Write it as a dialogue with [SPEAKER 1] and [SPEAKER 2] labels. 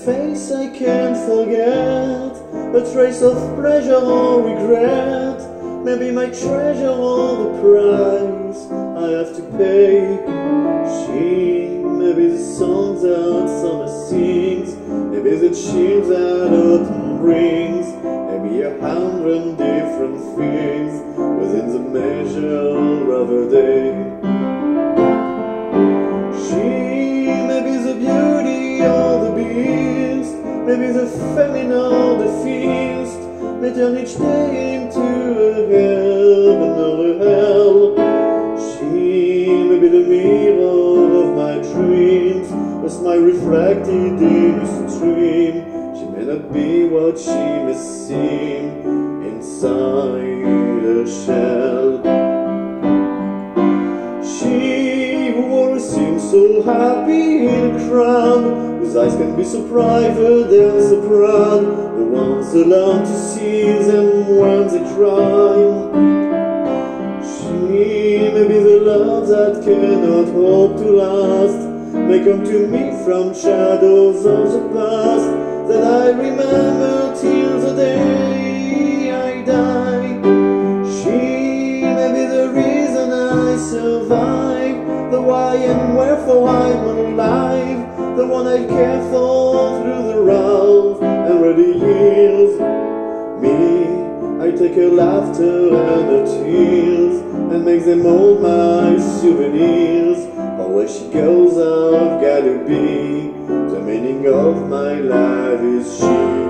[SPEAKER 1] face I can't forget, a trace of pleasure or regret, maybe my treasure or the price I have to pay. She, maybe the songs that summer sings, maybe the chills that autumn brings, maybe 100 different things within the measure of a day. She, maybe the beauty or the beast, maybe the famine or the feast, may turn each day into a heaven or a hell. She may be the mirror of my dreams, a smile reflected in a stream. She may not be what she may seem inside her shell. She who always seems so happy in a crowd, whose eyes can be so private and so proud, the ones alone to see them when they cry. She may be the love that cannot hope to last, may come to me from shadows of the past, that I remember till the day I die. She may be the reason I survive, the why and wherefore I'm alive, the one I care for through the rough and ready years. Me, I take her laughter and her tears, and make them all my souvenirs. But where she goes I've gotta be, the meaning of my life is she.